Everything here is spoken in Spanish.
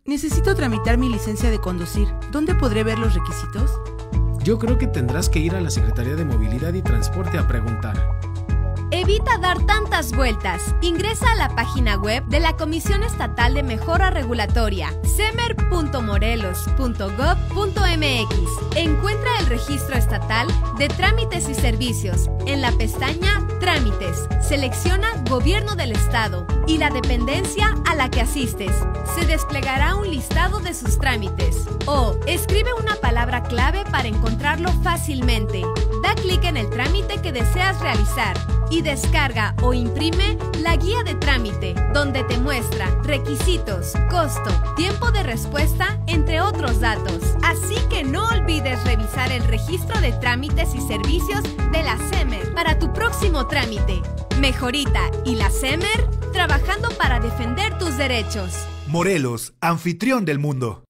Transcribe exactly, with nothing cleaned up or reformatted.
Necesito tramitar mi licencia de conducir. ¿Dónde podré ver los requisitos? Yo creo que tendrás que ir a la Secretaría de Movilidad y Transporte a preguntar. Evita dar tantas vueltas. Ingresa a la página web de la Comisión Estatal de Mejora Regulatoria, semer punto morelos punto gob punto mx. Encuentra el registro estatal de trámites y servicios. En la pestaña Trámites, selecciona Gobierno del Estado y la dependencia a la que asistes. Se desplegará un listado de sus trámites. O escribe una palabra clave para encontrarlo fácilmente. Da clic en el trámite que deseas realizar y descarga o imprime la guía de trámite, donde te muestra requisitos, costo, tiempo de respuesta, entre otros datos. Así que no olvides revisar el registro de trámites y servicios de la SEMER para tu próximo trámite. Mejorita y la SEMER trabajando para defender tus derechos. Morelos, anfitrión del mundo.